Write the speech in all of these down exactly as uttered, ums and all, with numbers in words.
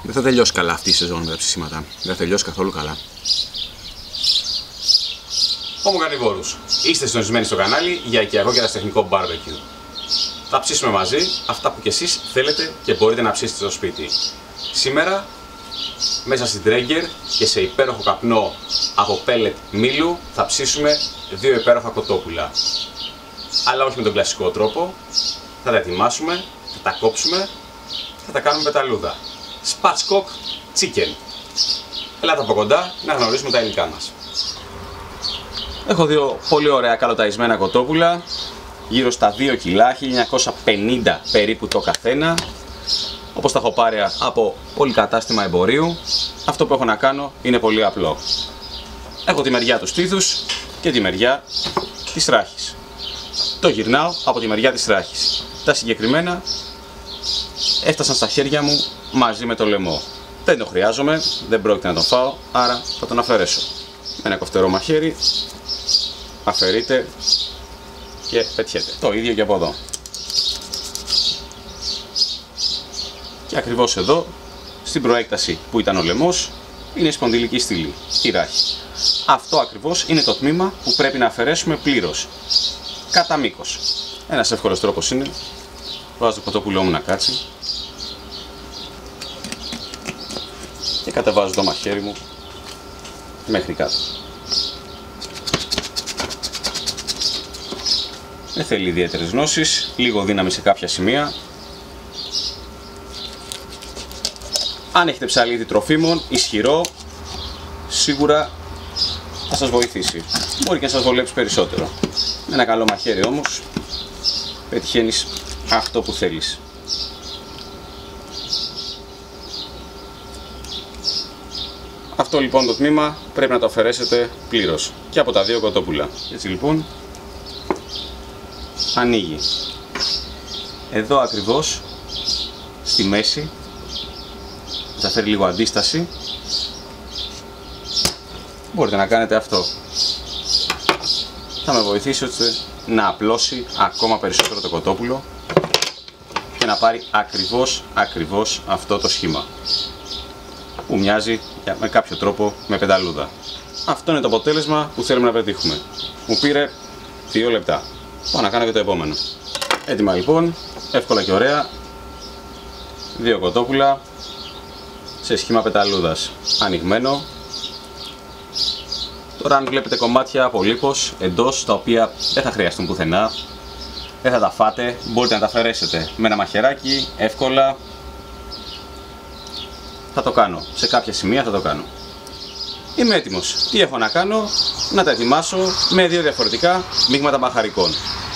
Δεν θα τελειώσει καλά αυτή η σεζόν με τα ψησίματα. Δεν θα τελειώσει καθόλου καλά. Ομογανιβόρους, είστε συντονισμένοι στο κανάλι για οικιακό και ερασιτεχνικό barbecue. Θα ψήσουμε μαζί αυτά που κι εσείς θέλετε και μπορείτε να ψήσετε στο σπίτι. Σήμερα, μέσα στην Traeger και σε υπέροχο καπνό από πέλετ μήλου, θα ψήσουμε δύο υπέροχα κοτόπουλα. Αλλά όχι με τον κλασικό τρόπο. Θα τα ετοιμάσουμε, θα τα κόψουμε, θα τα κάνουμε πεταλούδα. Spatchcock chicken. Ελάτε από κοντά να γνωρίσουμε τα υλικά μας. Έχω δύο πολύ ωραία καλοταϊσμένα κοτόπουλα, γύρω στα δύο κιλά, χίλια εννιακόσια πενήντα περίπου το καθένα. Όπως τα έχω πάρει από πολυκατάστημα εμπορίου, αυτό που έχω να κάνω είναι πολύ απλό. Έχω τη μεριά του στήθους και τη μεριά της ράχης. Το γυρνάω από τη μεριά της ράχης. Τα συγκεκριμένα έφτασαν στα χέρια μου μαζί με το λαιμό. Δεν το χρειάζομαι, δεν πρόκειται να τον φάω, άρα θα τον αφαιρέσω. Με ένα κοφτερό μαχαίρι αφαιρείτε και πετιέται. Το ίδιο και από εδώ. Και ακριβώς εδώ, στην προέκταση που ήταν ο λαιμός, είναι η σπονδυλική στήλη, η ράχη. Αυτό ακριβώς είναι το τμήμα που πρέπει να αφαιρέσουμε πλήρως, κατά μήκος. Ένας εύκολος τρόπος είναι, βάζω το κοτόπουλό μου να κάτσει και κατεβάζω το μαχαίρι μου μέχρι κάτω. Δεν θέλει ιδιαίτερες γνώσεις, λίγο δύναμη σε κάποια σημεία. Αν έχετε ψαλίδι τροφίμων, ισχυρό, σίγουρα θα σας βοηθήσει. Μπορεί και να σας βολέψει περισσότερο. Με ένα καλό μαχαίρι όμως, πετυχαίνεις αυτό που θέλεις. Αυτό λοιπόν το τμήμα πρέπει να το αφαιρέσετε πλήρως και από τα δύο κοτόπουλα. Έτσι λοιπόν, ανοίγει. Εδώ ακριβώς, στη μέση, θα φέρει λίγο αντίσταση. Μπορείτε να κάνετε αυτό. Θα με βοηθήσει ώστε να απλώσει ακόμα περισσότερο το κοτόπουλο και να πάρει ακριβώς, ακριβώς αυτό το σχήμα που μοιάζει με κάποιο τρόπο με πεταλούδα. Αυτό είναι το αποτέλεσμα που θέλουμε να πετύχουμε. Μου πήρε δύο λεπτά. Πάω να κάνω και το επόμενο. Έτοιμα λοιπόν, εύκολα και ωραία, δύο κοτόπουλα σε σχήμα πεταλούδας, ανοιγμένο. Τώρα αν βλέπετε κομμάτια από λίπος εντός, τα οποία δεν θα χρειαστούν πουθενά, δεν θα τα φάτε, μπορείτε να τα αφαιρέσετε με ένα μαχαιράκι, εύκολα. Θα το κάνω, σε κάποια σημεία θα το κάνω. Είμαι έτοιμος. Τι έχω να κάνω? Να τα ετοιμάσω με δύο διαφορετικά μείγματα μπαχαρικών.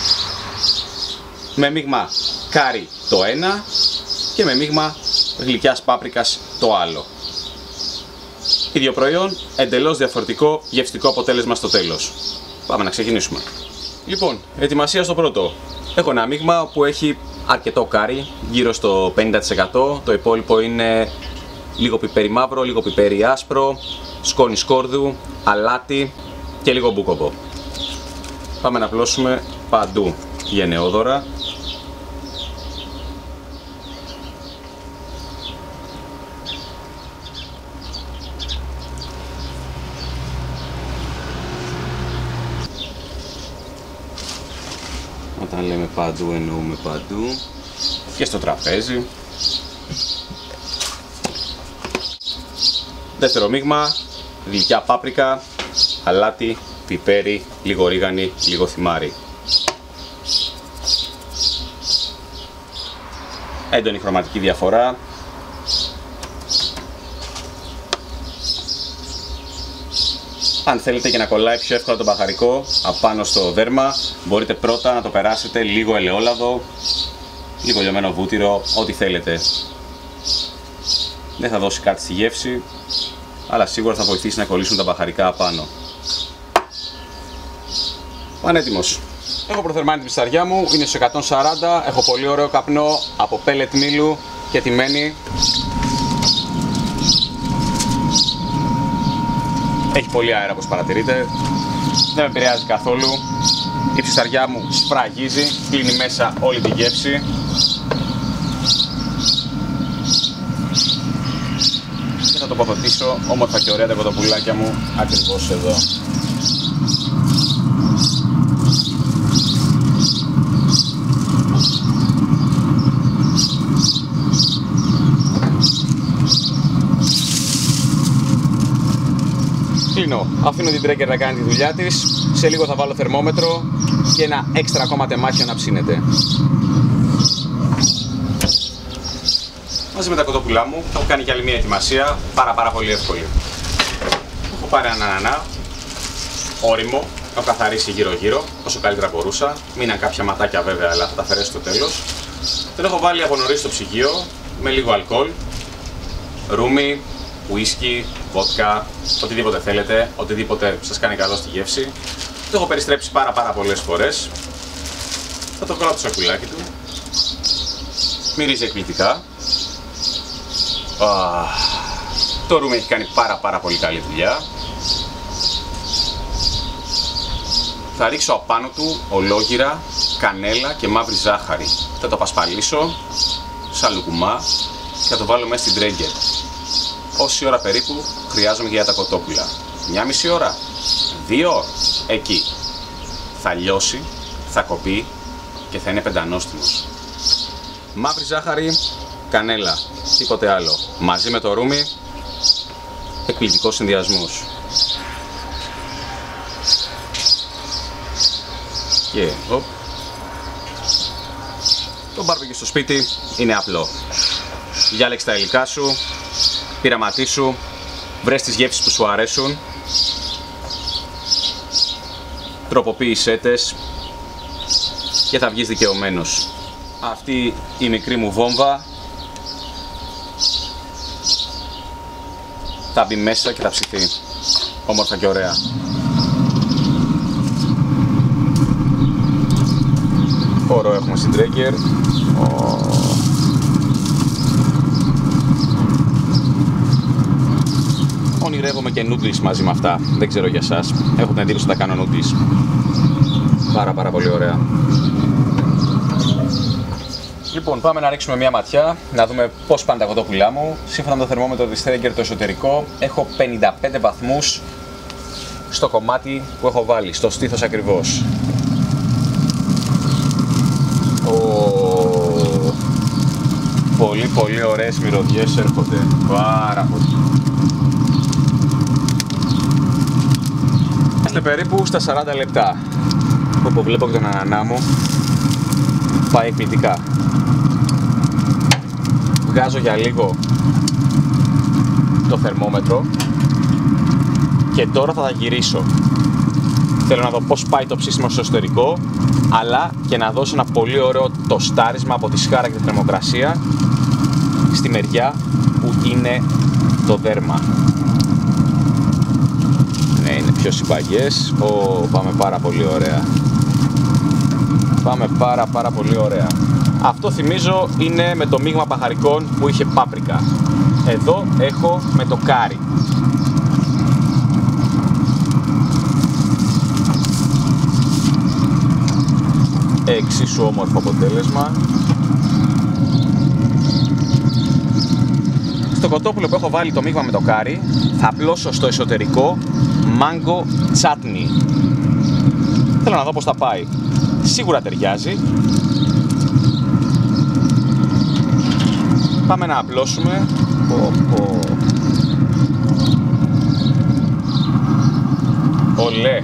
Με μείγμα κάρι το ένα και με μείγμα γλυκιάς πάπρικας το άλλο. Ίδιο προϊόν, εντελώς διαφορετικό γευστικό αποτέλεσμα στο τέλος. Πάμε να ξεκινήσουμε. Λοιπόν, ετοιμασία στο πρώτο. Έχω ένα μείγμα που έχει αρκετό κάρι, γύρω στο πενήντα τοις εκατό. Το υπόλοιπο είναι λίγο πιπέρι μαύρο, λίγο πιπέρι άσπρο, σκόνη σκόρδου, αλάτι και λίγο μπούκοβο. Πάμε να απλώσουμε παντού γενναιόδωρα. Όταν λέμε παντού εννοούμε παντού. Και στο τραπέζι. Δεύτερο μείγμα, γλυκιά πάπρικα, αλάτι, πιπέρι, λίγο ρίγανη, λίγο θυμάρι. Έντονη χρωματική διαφορά. Αν θέλετε και να κολλάει πιο εύκολα το μπαχαρικό απάνω στο δέρμα, μπορείτε πρώτα να το περάσετε λίγο ελαιόλαδο, λίγο λιωμένο βούτυρο, ό,τι θέλετε. Δεν θα δώσει κάτι στη γεύση, αλλά σίγουρα θα βοηθήσει να κολλήσουν τα μπαχαρικά απάνω. Πανέτοιμος. Έχω προθερμάνει τη ψαριά μου, είναι στους εκατόν σαράντα, έχω πολύ ωραίο καπνό από πέλετ μήλου και τιμένη. Έχει πολύ αέρα όπως παρατηρείτε, δεν με επηρεάζει καθόλου. Η ψαριά μου σφραγίζει, κλείνει μέσα όλη τη γεύση. τοποθετήσω όμορφα και ωραία τα κοτοπουλάκια μου ακριβώς εδώ. Κλείνω, αφήνω την τρέγκερ να κάνει τη δουλειά της, σε λίγο θα βάλω θερμόμετρο και ένα έξτρα ακόμα τεμάχιο να ψήνεται. Μαζί με τα κοτόπουλά μου έχω κάνει και άλλη μια ετοιμασία πάρα πάρα πολύ εύκολη. Έχω πάρει έναν ανανά, όριμο, έχω καθαρίσει γύρω γύρω όσο καλύτερα μπορούσα. Μείναν κάποια ματάκια βέβαια, αλλά θα τα αφαιρέσω στο τέλος. Τον έχω βάλει από νωρίς στο ψυγείο με λίγο αλκοόλ, ρούμι, ουίσκι, βότκα, οτιδήποτε θέλετε, οτιδήποτε σας κάνει καλό στη γεύση. Το έχω περιστρέψει πάρα πάρα πολλές φορές. Θα το βγάλω από το σακουλάκι του. Μυρίζει εκπληκτικά. Ah, το ρούμι έχει κάνει πάρα πάρα πολύ καλή δουλειά. Θα ρίξω απάνω του ολόγυρα, κανέλα και μαύρη ζάχαρη. Θα το απασπαλίσω σαν λουκουμά και θα το βάλω μέσα στην τρέγκερ. Όση ώρα περίπου χρειάζομαι για τα κοτόπουλα. Μια μισή ώρα, δύο, εκεί. Θα λιώσει, θα κοπεί και θα είναι πεντανόστιμος. Μαύρη ζάχαρη, κανέλα, τίποτε άλλο. Μαζί με το ρούμι, εκπληκτικός συνδυασμός. Και οπ. Το μπάρμπεκιου στο σπίτι είναι απλό. Διάλεξε τα υλικά σου, πειραματίσου, βρες τις γεύσεις που σου αρέσουν, τροποποίησέ τες και θα βγεις δικαιωμένος. Αυτή η μικρή μου βόμβα θα μπει μέσα και θα ψηθεί όμορφα και ωραία. Χώρο έχουμε στην τρέγκερ. Ονειρεύομαι και noodles μαζί με αυτά. Δεν ξέρω για σας. Έχω την εντύπωση ότι θα κάνω noodles. Πάρα πάρα πολύ ωραία. Λοιπόν, πάμε να ρίξουμε μια ματιά, να δούμε πώς πάνε τα κοτόπουλά μου. Σύμφωνα με το θερμόμετρο της τρέγκερ το εσωτερικό, έχω πενήντα πέντε βαθμούς στο κομμάτι που έχω βάλει, στο στήθος ακριβώς. Oh. Πολύ πολύ ωραίες μυρωδιές έρχονται. Πάρα πολύ. Είμαστε περίπου στα σαράντα λεπτά. Όπου βλέπω και τον ανανά μου πάει εκπληκτικά. Βγάζω για λίγο το θερμόμετρο και τώρα θα τα γυρίσω. Θέλω να δω πώς πάει το ψήσιμο στο εσωτερικό, αλλά και να δώσω ένα πολύ ωραίο τοστάρισμα από τη σχάρα και τη θερμοκρασία στη μεριά που είναι το δέρμα. Ναι, είναι πιο συμπαγές. Ω, πάμε πάρα πολύ ωραία. Πάμε πάρα πάρα πολύ ωραία. Αυτό θυμίζω είναι με το μείγμα μπαχαρικών που είχε πάπρικα. Εδώ έχω με το κάρι. Εξίσου όμορφο αποτέλεσμα. Στο κοτόπουλο που έχω βάλει το μείγμα με το κάρι θα απλώσω στο εσωτερικό mango chutney. Θέλω να δω πώς θα πάει. Σίγουρα ταιριάζει. Πάμε να απλώσουμε. Πω, πω. Ολέ.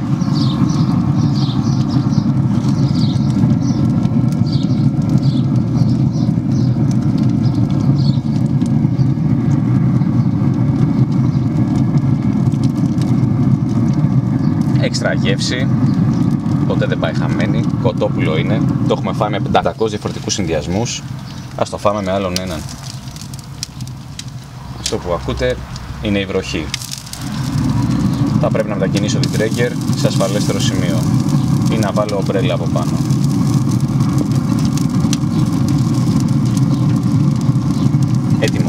Έξτρα γεύση, ποτέ δεν πάει χαμένη, κοτόπουλο είναι, το έχουμε φάει με πεντακόσιους διαφορετικούς συνδυασμούς, ας το φάμε με άλλον έναν. Αυτό που ακούτε είναι η βροχή. Θα πρέπει να μετακινήσω την τρέγκερ σε ασφαλέστερο σημείο ή να βάλω ομπρέλα από πάνω. Έτοιμο.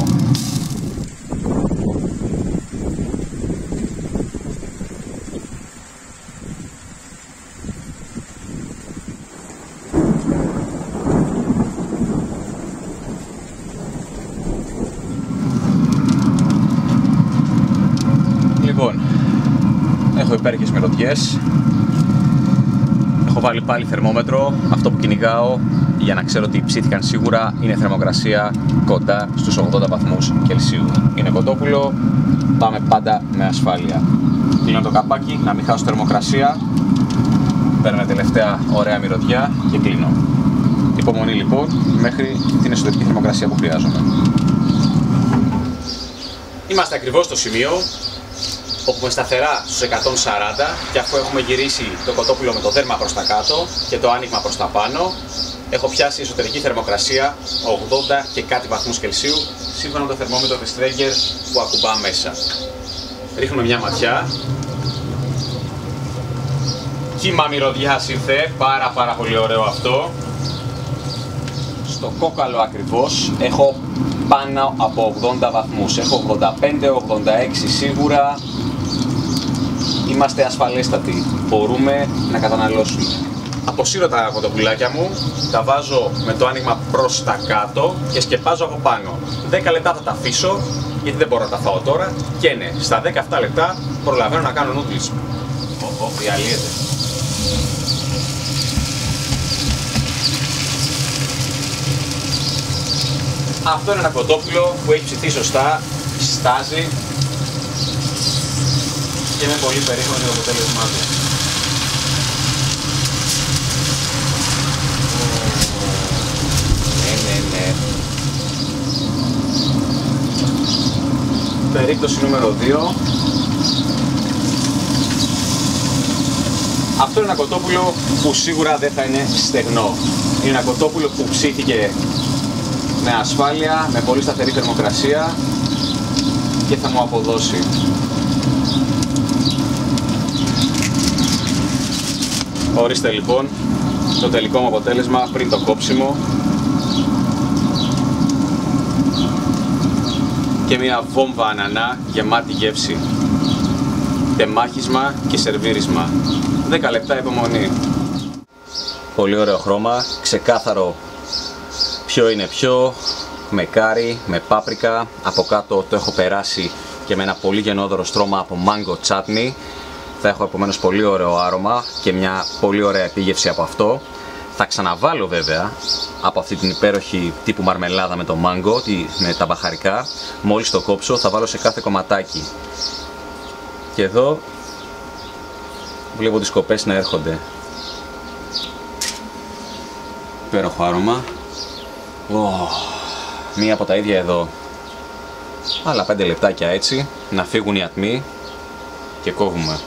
Λοιπόν, έχω υπέροχες μυρωδιές. Έχω βάλει πάλι θερμόμετρο. Αυτό που κυνηγάω για να ξέρω ότι ψήθηκαν σίγουρα είναι θερμοκρασία κοντά στους ογδόντα βαθμούς Κελσίου. Είναι κοτόπουλο, πάμε πάντα με ασφάλεια. Κλείνω το καπάκι να μην χάσω θερμοκρασία. Παίρνω τελευταία ωραία μυρωδιά και κλείνω. Υπομονή λοιπόν μέχρι την εσωτερική θερμοκρασία που χρειάζομαι. Είμαστε ακριβώς στο σημείο όπου με σταθερά στους εκατόν σαράντα και αφού έχουμε γυρίσει το κοτόπουλο με το δέρμα προς τα κάτω και το άνοιγμα προς τα πάνω, έχω πιάσει εσωτερική θερμοκρασία ογδόντα και κάτι βαθμούς Κελσίου σύμφωνα με το θερμόμετρο της Traeger που ακουμπά μέσα. Ρίχνουμε μια ματιά. Κύμα μυρωδιάς ήρθε, πάρα πάρα πολύ ωραίο αυτό. Στο κόκαλο ακριβώς έχω πάνω από ογδόντα βαθμούς, έχω ογδόντα πέντε ογδόντα έξι σίγουρα. Είμαστε ασφαλέστατοι, μπορούμε να καταναλώσουμε. Αποσύρω τα κοτοπουλάκια μου, τα βάζω με το άνοιγμα προς τα κάτω και σκεπάζω από πάνω. δέκα λεπτά θα τα αφήσω, γιατί δεν μπορώ να τα φάω τώρα. Και ναι, στα δέκα αυτά λεπτά προλαβαίνω να κάνω noodles. Ω, διαλύεται. Αυτό είναι ένα κοτόπουλο που έχει ψηθεί σωστά, στάζει και είμαι πολύ περήφανος για το αποτέλεσμά του. Ναι, ναι, ναι. Περίπτωση νούμερο δύο. Αυτό είναι ένα κοτόπουλο που σίγουρα δεν θα είναι στεγνό. Είναι ένα κοτόπουλο που ψήθηκε με ασφάλεια, με πολύ σταθερή θερμοκρασία και θα μου αποδώσει. Ορίστε λοιπόν το τελικό μου αποτέλεσμα πριν το κόψιμο και μια βόμβα ανανά γεμάτη γεύση. Τεμάχισμα και σερβίρισμα. δέκα λεπτά υπομονή. Πολύ ωραίο χρώμα, ξεκάθαρο ποιο είναι ποιο, με κάρι, με πάπρικα. Από κάτω το έχω περάσει και με ένα πολύ γενναιόδωρο στρώμα από mango chutney. Θα έχω επομένως πολύ ωραίο άρωμα και μια πολύ ωραία επίγευση από αυτό. Θα ξαναβάλω βέβαια από αυτή την υπέροχη τύπου μαρμελάδα με το mango, με τα μπαχαρικά. Μόλις το κόψω θα βάλω σε κάθε κομματάκι. Και εδώ βλέπω τις κοπές να έρχονται. Υπέροχο άρωμα. Oh, μία από τα ίδια εδώ. Άλλα πέντε λεπτάκια έτσι, να φύγουν οι ατμοί και κόβουμε.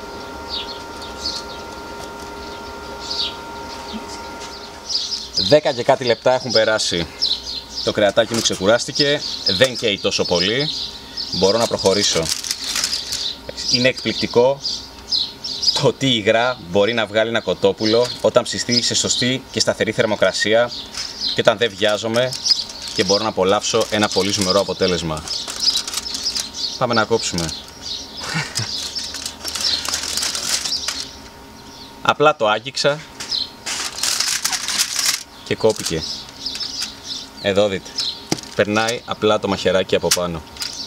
δέκα και κάτι λεπτά έχουν περάσει. Το κρεατάκι μου ξεκουράστηκε, δεν καίει τόσο πολύ. Μπορώ να προχωρήσω. Είναι εκπληκτικό το τι υγρά μπορεί να βγάλει ένα κοτόπουλο όταν ψηθεί σε σωστή και σταθερή θερμοκρασία και όταν δεν βιάζομαι και μπορώ να απολαύσω ένα πολύ ζουμερό αποτέλεσμα. Πάμε να κόψουμε. Απλά το άγγιξα και κόπηκε. Εδώ δείτε. Περνάει απλά το μαχαιράκι από πάνω.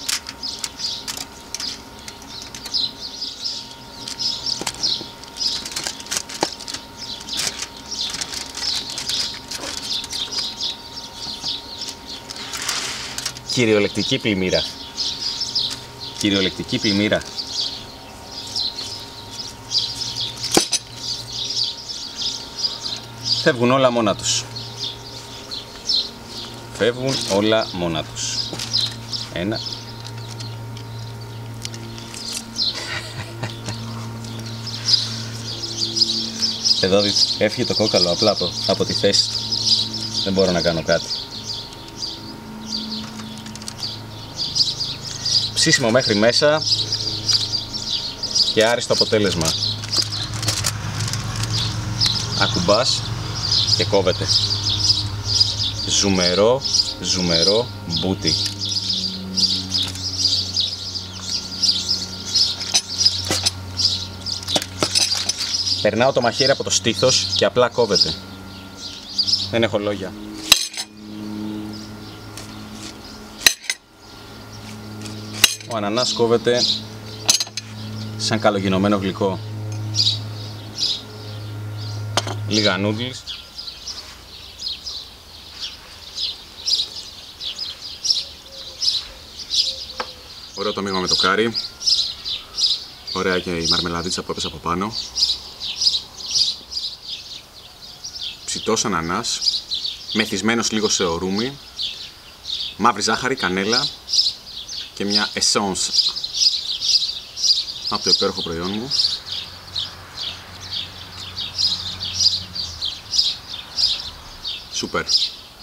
Κυριολεκτική πλημμύρα. Κυριολεκτική πλημμύρα. Φεύγουν όλα μόνα τους. Φεύγουν όλα μόνα τους. Ένα. Εδώ δείτε, έφυγε το κόκαλο απλά από, από τη θέση του. Δεν μπορώ να κάνω κάτι. Ψήσιμο μέχρι μέσα και άριστο αποτέλεσμα. Ακουμπάς και κόβεται. Ζουμερό, ζουμερό μπούτι. Περνάω το μαχαίρι από το στήθος και απλά κόβεται. Δεν έχω λόγια. Ο ανανάς κόβεται σαν καλογινωμένο γλυκό. Λίγα noodles. Ωραίο το μείγμα με το κάρι. Ωραία και η μαρμελαδίτσα που έπεσε από πάνω. Ψητός ανανάς, μεθυσμένος λίγο σε ορούμι, μαύρη ζάχαρη, κανέλα και μια essence από το υπέροχο προϊόν μου. Σούπερ.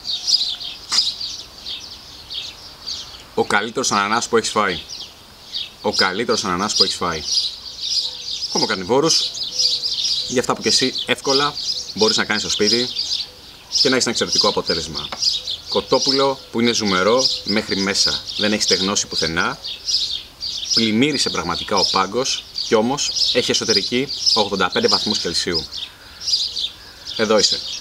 Ο καλύτερος ανανάς που έχεις φάει. Ο καλύτερος ανανάς που έχεις φάει. Χωμοκαρνιβόρους, για αυτά που και εσύ εύκολα μπορείς να κάνεις στο σπίτι και να έχεις ένα εξαιρετικό αποτέλεσμα. Κοτόπουλο που είναι ζουμερό μέχρι μέσα, δεν έχει στεγνώσει πουθενά, πλημμύρισε πραγματικά ο πάγκος και όμως έχει εσωτερική ογδόντα πέντε βαθμούς Κελσίου. Εδώ είσαι.